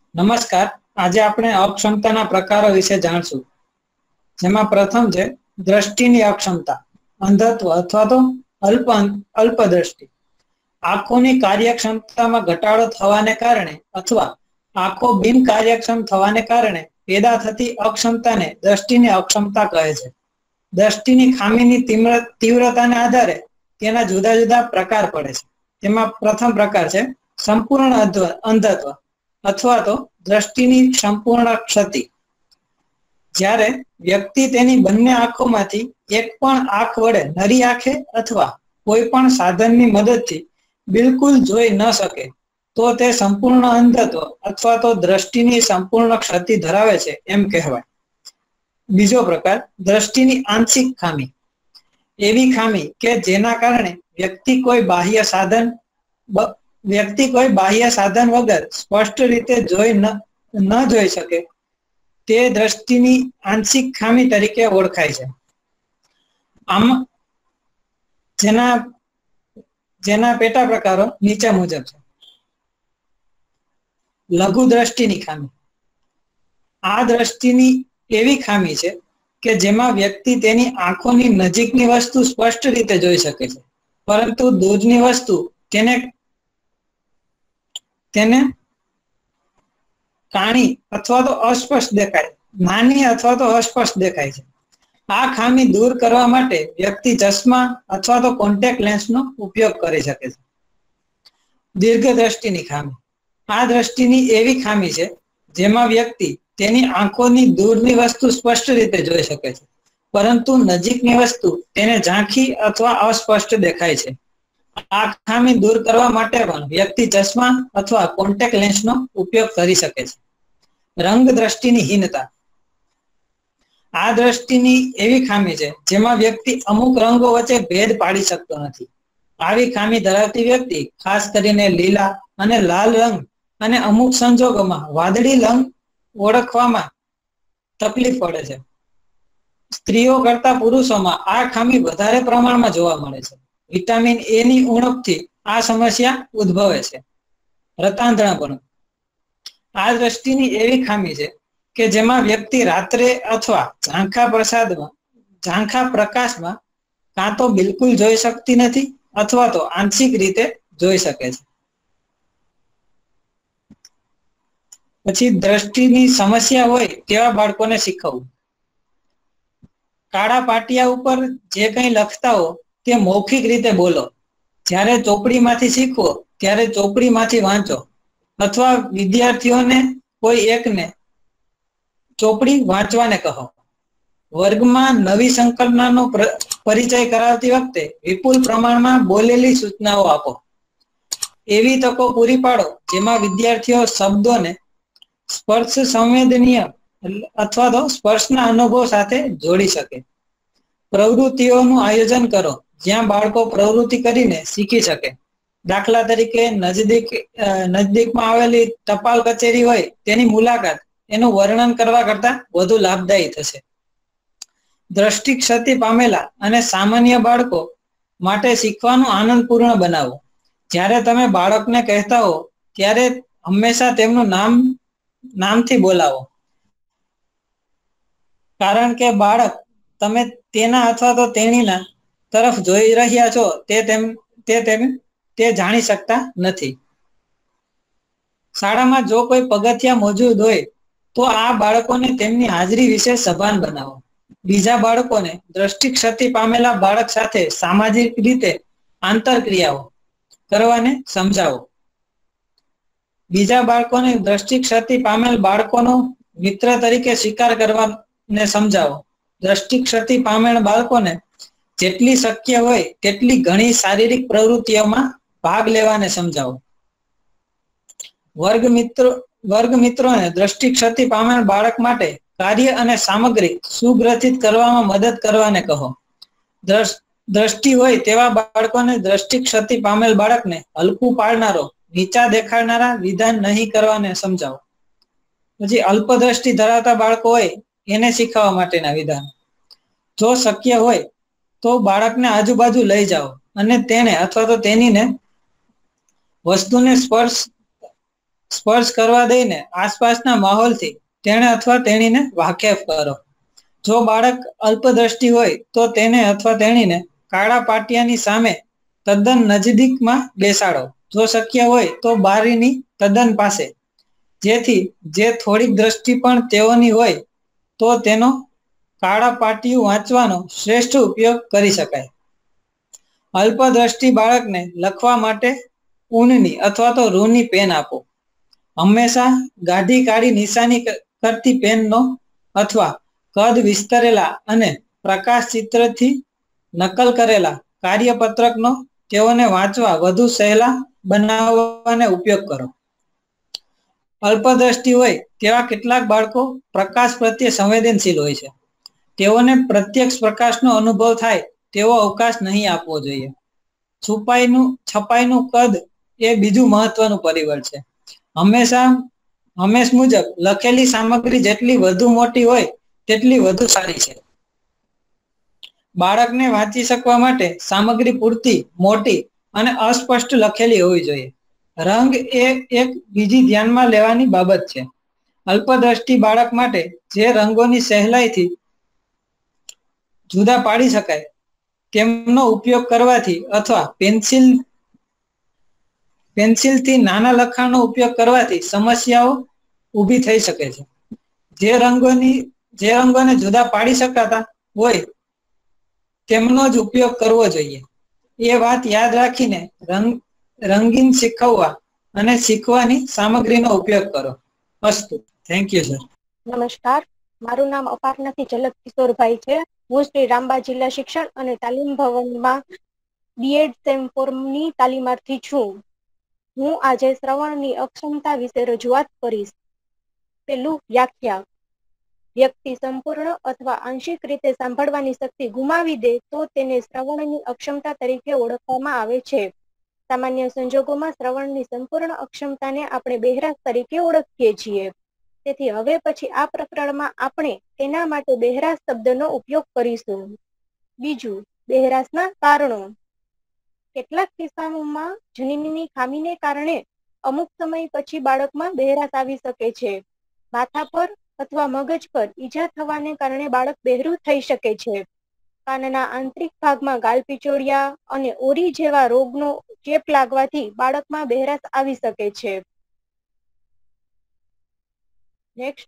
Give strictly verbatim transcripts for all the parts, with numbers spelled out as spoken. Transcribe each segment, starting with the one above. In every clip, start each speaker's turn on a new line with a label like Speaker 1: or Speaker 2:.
Speaker 1: નમસ્કાર. આજે આપણે અક્ષમતાના પ્રકારો વિશે જાણશું, જેમાં પ્રથમ છે દ્રષ્ટિની અક્ષમતા, અંધત્વ અથવા તો અલ્પ અલ્પદ્રષ્ટિ. આંખોની કાર્યક્ષમતામાં ઘટાડો થવાને કારણે અથવા આંખો બિન કાર્યક્ષમ થવાને કારણે પેદા થતી અક્ષમતાને દ્રષ્ટિની અક્ષમતા કહે છે. દ્રષ્ટિની ખામીની તીવ્રતાના આધારે તેના જુદા જુદા પ્રકાર પડે છે. તેમાં પ્રથમ પ્રકાર છે સંપૂર્ણ અંધત્વ અથવા તો દ્રષ્ટિની સંપૂર્ણ ક્ષતિ. જ્યારે વ્યક્તિ તેની બંને આંખોમાંથી એક પણ આંખ વડે નરી આંખે અથવા કોઈ પણ સાધનની મદદથી બિલકુલ જોઈ ન શકે તો તે સંપૂર્ણ અંધત્વ અથવા તો દ્રષ્ટિની સંપૂર્ણ ક્ષતિ ધરાવે છે એમ કહેવાય. બીજો પ્રકાર દ્રષ્ટિની આંશિક ખામી. એવી ખામી કે જેના કારણે વ્યક્તિ કોઈ બાહ્ય સાધન વ્યક્તિ કોઈ બાહ્ય સાધન વગર સ્પષ્ટ રીતે જોઈ ન જોઈ શકે તે દ્રષ્ટિની આંશિક ખામી તરીકે ઓળખાય છે. આમ જેના જેના પેટા પ્રકારો નીચે મુજબ છે. લઘુ દ્રષ્ટિની ખામી. આ દ્રષ્ટિની એવી ખામી છે કે જેમાં વ્યક્તિ તેની આંખોની નજીકની વસ્તુ સ્પષ્ટ રીતે જોઈ શકે છે, પરંતુ દૂરની વસ્તુ તેને તેને કાણી અથવા તો અસ્પષ્ટ દેખાય નાની અથવા તો અસ્પષ્ટ દેખાય છે. આ ખામી દૂર કરવા માટે વ્યક્તિ ચશ્મા અથવા તો કોન્ટેક્ટ લેન્સનો ઉપયોગ કરી શકે છે. દીર્ઘ દ્રષ્ટિની ખામી. આ દ્રષ્ટિની એવી ખામી છે જેમાં વ્યક્તિ તેની આંખોની દૂરની વસ્તુ સ્પષ્ટ રીતે જોઈ શકે છે, પરંતુ નજીકની વસ્તુ તેને ઝાંખી અથવા અસ્પષ્ટ દેખાય છે. આ ખામી દૂર કરવા માટે પણ વ્યક્તિ ચશ્મા અથવા કોન્ટેક્ટ લેન્સનો ઉપયોગ કરી શકે છે. રંગ દ્રષ્ટિની હીનતા. આ દ્રષ્ટિની એવી ખામી છે જેમાં વ્યક્તિ અમુક રંગો વચ્ચે ભેદ પાડી શકતો નથી. આવી ખામી ધરાવતી વ્યક્તિ ખાસ કરીને લીલા અને લાલ રંગ અને અમુક સંજોગોમાં વાદળી રંગ ઓળખવામાં તકલીફ પડે છે. સ્ત્રીઓ કરતા પુરુષોમાં આ ખામી વધારે પ્રમાણમાં જોવા મળે છે. વિટામિન એ ની ઉણપથી આ સમસ્યા ઉદ્ભવે છે. રતાંધણાપણું. આ દ્રષ્ટિની એવી ખામી છે કે જેમાં વ્યક્તિ રાત્રે અથવા ઝાંખા પ્રસાદમાં ઝાંખા પ્રકાશમાં કાં તો બિલકુલ જોઈ શકતી નથી અથવા તો આંશિક રીતે જોઈ શકે છે. પછી દ્રષ્ટિની સમસ્યા હોય તેવા બાળકોને શીખવવું. કાળા પાટિયા ઉપર જે કંઈ લખતા હો તે મૌખિક રીતે બોલો. જ્યારે ચોપડીમાંથી શીખવો ત્યારે ચોપડીમાંથી વાંચો, અથવા વિદ્યાર્થીઓને કોઈ એકને ચોપડી વાંચવાને કહો. વર્ગમાં નવી સંકલ્પનાનો પરિચય કરાવતી વખતે વિપુલ પ્રમાણમાં બોલેલી સૂચનાઓ આપો. એવી તકો પૂરી પાડો જેમાં વિદ્યાર્થીઓ શબ્દોને સ્પર્શ સંવેદનીય અથવા તો સ્પર્શના અનુભવ સાથે જોડી શકે. પ્રવૃત્તિઓનું આયોજન કરો જ્યાં બાળકો પ્રવૃત્તિ કરીને શીખી શકે. દાખલા તરીકે નજદીક નજદીકમાં આવેલી ટપાલ કચેરી હોય તેની મુલાકાત એનું વર્ણન કરવા કરતા વધુ લાભદાયી થશે. દ્રષ્ટિ ક્ષતિ પામેલા અને સામાન્ય બાળકો માટે શીખવાનું આનંદપૂર્ણ બનાવો. જ્યારે તમે બાળકને કહેતા હો ત્યારે હંમેશા તેમનું નામ નામથી બોલાવો, કારણ કે બાળક તમે તેના અથવા તો તેણીના તરફ જોઈ રહ્યા છો તે તેમ તે તેમ તે જાણી શકતા નથી. શાળામાં જો કોઈ પગથિયા મોજૂદ હોય તો આ બાળકોને તેમની હાજરી વિશે સભાન બનાવો. બીજા બાળકોને દ્રષ્ટિ ક્ષતિ પામેલા બાળક સાથે સામાજિક રીતે આંતરક્રિયાઓ કરવાને સમજાવો. બીજા બાળકોને દ્રષ્ટિ ક્ષતિ પામેલ બાળકોનો મિત્ર તરીકે સ્વીકાર કરવાને સમજાવો. દ્રષ્ટિ ક્ષતિ પામેલ બાળકોને જેટલી શક્ય હોય તેટલી ઘણી શારીરિક પ્રવૃત્તિઓમાં ભાગ લેવાને સમજાવો. વર્ગ મિત્રો વર્ગ મિત્રોને દ્રષ્ટિ ક્ષતિ પામેલ બાળક માટે કાર્ય અને સામગ્રી સુગ્રથિત કરવામાં મદદ કરવાને કહો. દ્રષ્ટિ હોય તેવા બાળકોને દ્રષ્ટિ ક્ષતિ પામેલ બાળકને હલકું પાડનારો, નીચા દેખાડનારા વિધાન નહીં કરવાને સમજાવો. પછી અલ્પદ્રષ્ટિ ધરાવતા બાળકો હોય એને શીખવવા માટેના વિધાન. જો શક્ય હોય તો બાળકને આજુબાજુ લઈ જાઓ અને તેને અથવા તો તેનીને વસ્તુને સ્પર્શ સ્પર્શ કરવા દઈને આસપાસના માહોલથી તેને અથવા તેણીને વાકેફ કરો. જો બાળક અલ્પદ્રષ્ટિ હોય તો તેને અથવા તેણીને કાળા પાટિયાની સામે તદ્દન નજીકમાં બેસાડો. જો શક્ય હોય તો બારીની તદ્દન પાસે, જેથી જે થોડીક દ્રષ્ટિ પણ તેઓની હોય તો તેનો કાળા પાટિયું વાંચવાનો શ્રેષ્ઠ ઉપયોગ કરી શકાય. અલ્પદ્રષ્ટિ બાળકને લખવા માટે ઊનની અથવા તો રૂની પેન આપો. હંમેશા ગાઢી કાળી નિશાની કરતી પેનનો અથવા કદ વિસ્તરેલા અને પ્રકાશ ચિત્રથી નકલ કરેલા કાર્યપત્રકનો તેઓને વાંચવા વધુ સહેલા બનાવવાને ઉપયોગ કરો. અલ્પદ્રષ્ટિ હોય તેવા કેટલાક બાળકો પ્રકાશ પ્રત્યે સંવેદનશીલ હોય છે. તેઓને પ્રત્યક્ષ પ્રકાશનો અનુભવ થાય તેવો અવકાશ નહીં આપવો જોઈએ. છુપાઈનું છપાઈનું કદ એ બીજું મહત્વનું પરિબળ છે. હંમેશા હંમેશ મુજબ લખેલી સામગ્રી જેટલી વધુ મોટી હોય તેટલી વધુ સારી છે. બાળકને વાંચી શકવા માટે સામગ્રી પૂરતી મોટી અને અસ્પષ્ટ લખેલી હોવી જોઈએ. રંગ એ એક બીજી ધ્યાનમાં લેવાની બાબત છે. અલ્પદ્રષ્ટિ બાળક માટે જે રંગોની સહેલાઈથી જુદા પાડી શકાય તેમનો ઉપયોગ કરવાથી અથવા પેન્સિલ પેન્સિલથી નાના લખાણનો ઉપયોગ કરવાથી સમસ્યાઓ ઊભી થઈ શકે છે. જે રંગોની જે રંગોને જુદા પાડી શકાતા હોય તેમનો જ ઉપયોગ કરવો જોઈએ. એ વાત યાદ રાખીને રંગ રંગીન શીખવવા અને શીખવાની સામગ્રીનો ઉપયોગ કરો. અસ્તુ. Thank you sir.
Speaker 2: નમસ્કાર, મારું નામ અપારનાથી ઝલક કિશોરભાઈ છે. હું શ્રી રામબા જિલ્લા શિક્ષણ અને તાલીમ ભવનમાં બીએડ સેમ ફોર્મની તાલીમાર્થી છું. હું આજે શ્રવણની અક્ષમતા વિશે રજૂઆત કરીશ. પેલું વ્યાખ્યા. વ્યક્તિ સંપૂર્ણ અથવા આંશિક રીતે સાંભળવાની શક્તિ ગુમાવી દે તો તેને શ્રવણની અક્ષમતા તરીકે ઓળખવામાં આવે છે. સામાન્ય સંજોગોમાં શ્રવણની સંપૂર્ણ અક્ષમતાને આપણે બહેરાશ તરીકે ઓળખીએ છીએ. તેથી હવે પછી આ પ્રકરણમાં આપણે તેના માટે બહેરાશ શબ્દનો ઉપયોગ કરીશું. બીજું, બહેરાશના કારણો. કેટલાક કિસ્સાઓમાં જનીનની ખામીને કારણે અમુક સમય પછી બાળકમાં બહેરાશ આવી શકે છે. માથા પર અથવા મગજ પર ઈજા થવાને કારણે બાળક બહેરું થઈ શકે છે. કાનના આંતરિક ભાગમાં ગાલપીચોડિયા અને ઓરી જેવા રોગનો ચેપ લાગવાથી બાળકમાં બહેરાશ આવી શકે છે. નેક્સ્ટ.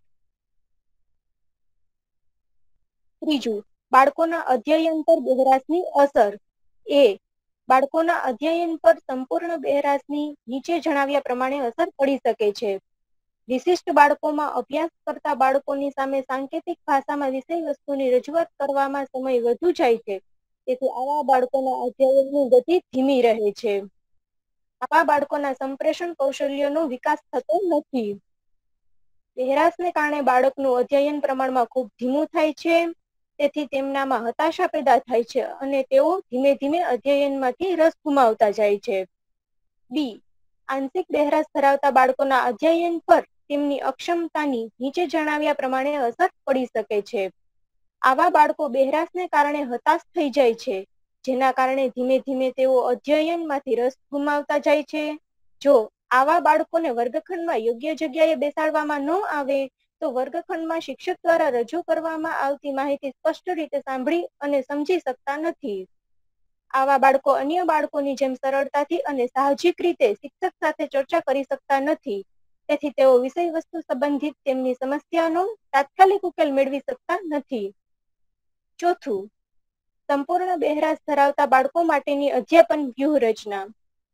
Speaker 2: ત્રીજું, બાળકોના અધ્યયન પર બહેરાશની અસર. એ બાળકોના અધ્યયન પર સંપૂર્ણ બહેરાશની નીચે જણાવ્યા પ્રમાણે અસર પડી શકે છે. વિશિષ્ટ બાળકોમાં અભ્યાસ કરતા બાળકોની સામે સાંકેતિક ભાષામાં વિષય વસ્તુની રજૂઆત કરવામાં સમય વધુ જાય છે. તેથી આવા બાળકોના અધ્યયનની ગતિ ધીમી રહે છે. આવા બાળકોના સંપ્રેષણ કૌશલ્યોનો વિકાસ થતો નથી. બહેરાશને કારણે બાળકનું અધ્યયન પ્રમાણમાં ખૂબ ધીમું થાય છે. તેથી તેમનામાં હતાશા પેદા થાય છે અને તેઓ ધીમે ધીમે અધ્યયનમાંથી રસ ગુમાવતા જાય છે. બી. આંશિક બહેરાશ ધરાવતા બાળકોના અધ્યયન પર તેમની અક્ષમતાની નીચે જણાવ્યા પ્રમાણે અસર પડી શકે છે. આવા બાળકો બહેરાશને કારણે હતાશ થઈ જાય છે, જેના કારણે ધીમે ધીમે તેઓ અધ્યયનમાંથી રસ ગુમાવતા જાય છે. જો આવા બાળકોને વર્ગખંડમાં યોગ્ય જગ્યાએ બેસાડવામાં ન આવે તો વર્ગખંડમાં શિક્ષક દ્વારા રજૂ કરવામાં આવતી માહિતી સ્પષ્ટ રીતે સાંભળી અને સમજી શકતા નથી. આવા બાળકો અન્ય બાળકોની જેમ સરળતાથી અને સાહજિક રીતે શિક્ષક સાથે ચર્ચા કરી શકતા નથી. તેથી તેઓ વિષય વસ્તુ સંબંધિત તેમની સમસ્યાનો તાત્કાલિક ઉકેલ મેળવી શકતા નથી. ચોથું, સંપૂર્ણ બહેરાશ ધરાવતા બાળકો માટેની અધ્યાપન વ્યૂહરચના.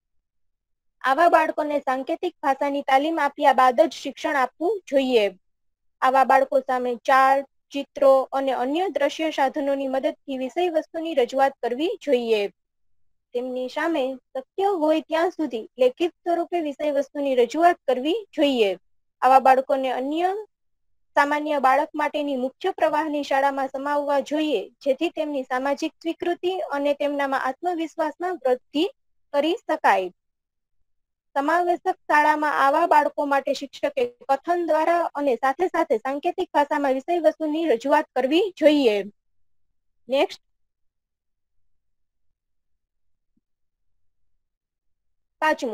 Speaker 2: આવા બાળકોને સાંકેતિક ભાષાની તાલીમ આપ્યા બાદ જ શિક્ષણ આપવું જોઈએ. આવા બાળકો સામે ચાર્ટ, ચિત્રો અને અન્ય દ્રશ્ય સાધનોની મદદથી વિષય વસ્તુની રજૂઆત કરવી જોઈએ. તેમની સામે શક્ય હોય ત્યાં સુધી લેખિત સ્વરૂપે વિષય વસ્તુની રજૂઆત કરવી જોઈએ. આવા બાળકોને અન્ય સામાન્ય બાળક માટેની મુખ્ય પ્રવાહની શાળામાં સમાવવા જોઈએ, જેથી તેમની સામાજિક સ્વીકૃતિ અને તેમનામાં આત્મવિશ્વાસમાં વૃદ્ધિ કરી શકાય. સમાવેશક શાળામાં આવા બાળકો માટે શિક્ષકે કથન દ્વારા અને સાથે સાથે સાંકેતિક ભાષામાં વિષય વસ્તુની રજૂઆત કરવી જોઈએ. નેક્સ્ટ. પાંચમું,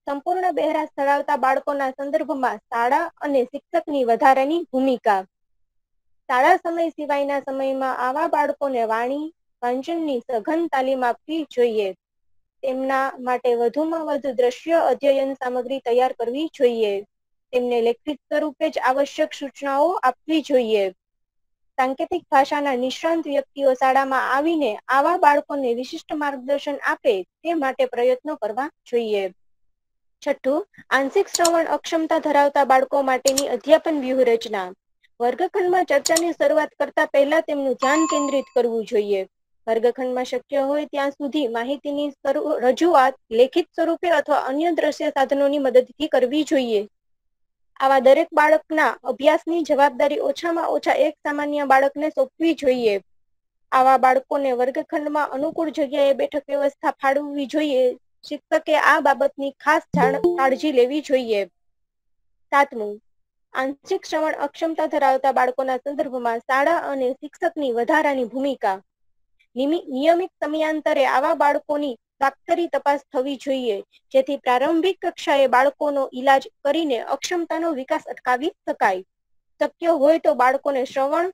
Speaker 2: સંપૂર્ણ બહેરાશ ધરાવતા બાળકોના સંદર્ભમાં શાળા અને શિક્ષકની વધારાની ભૂમિકા. શાળા સમય સિવાયના સમયમાં આવા બાળકોને વાણી વાંચનની સઘન તાલીમ આપવી જોઈએ. તેમના માટે વધુમાં વધુ દ્રશ્ય અધ્યયન સામગ્રી તૈયાર કરવી જોઈએ. તેમને લેખિત સ્વરૂપે જ આવશ્યક સૂચનાઓ આપવી જોઈએ. સાંકેતિક ભાષાના નિષ્ણાંત વ્યક્તિઓ શાળામાં આવીને આવા બાળકોને વિશિષ્ટ માર્ગદર્શન આપે તે માટે પ્રયત્નો કરવા જોઈએ. છઠ્ઠું, આંશિક શ્રવણ અક્ષમતા ધરાવતા બાળકો માટેની અધ્યાપન વ્યૂહરચના. વર્ગખંડમાં ચર્ચાની શરૂઆત કરતા પહેલા તેમનું ધ્યાન કેન્દ્રિત કરવું જોઈએ. વર્ગખંડમાં શક્ય હોય ત્યાં સુધી માહિતીની રજૂઆત લેખિત સ્વરૂપે અથવા અન્ય દ્રશ્ય સાધનોની મદદથી કરવી જોઈએ. આવા દરેક બાળકના અભ્યાસની જવાબદારી ઓછામાં ઓછા એક સામાન્ય બાળકને સોંપવી જોઈએ. આવા બાળકોને વર્ગખંડમાં અનુકૂળ જગ્યાએ બેઠક વ્યવસ્થા ફાળવવી જોઈએ. શિક્ષકે આ બાબતની ખાસ કાળજી લેવી જોઈએ. સાતમું, આંશિક શ્રવણ અક્ષમતા ધરાવતા બાળકોના સંદર્ભમાં શાળા અને શિક્ષકની વધારાની ભૂમિકા. નિયમિત સમયાંતરે આવા બાળકોની ડોક્ટરી તપાસ થવી જોઈએ, જેથી પ્રારંભિક કક્ષાએ બાળકોનો ઈલાજ કરીને અક્ષમતાનો વિકાસ અટકાવી શકાય. શક્ય હોય તો બાળકોને શ્રવણ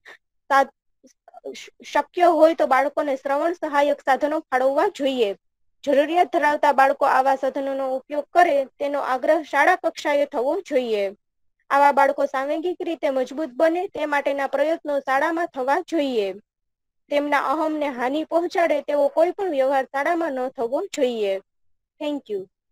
Speaker 2: શક્ય હોય તો બાળકોને શ્રવણ સહાયક સાધનો ફાળવવા જોઈએ. જરૂરિયાત ધરાવતા બાળકો આવા સાધનોનો ઉપયોગ કરે તેનો આગ્રહ શાળા કક્ષાએ થવો જોઈએ. આવા બાળકો સાંવેગિક રીતે મજબૂત બને તે માટેના પ્રયત્નો શાળામાં થવા જોઈએ. તેમના અહમને હાનિ પહોંચાડે તેવો કોઈ પણ વ્યવહાર શાળામાં ન થવો જોઈએ. Thank you.